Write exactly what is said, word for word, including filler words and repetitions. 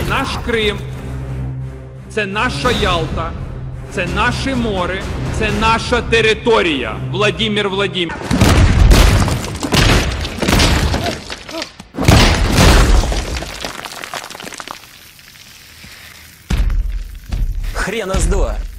наш Крим, це наша Ялта, це наше море, це наша територія. Владимир Владимирович. Хрена с два.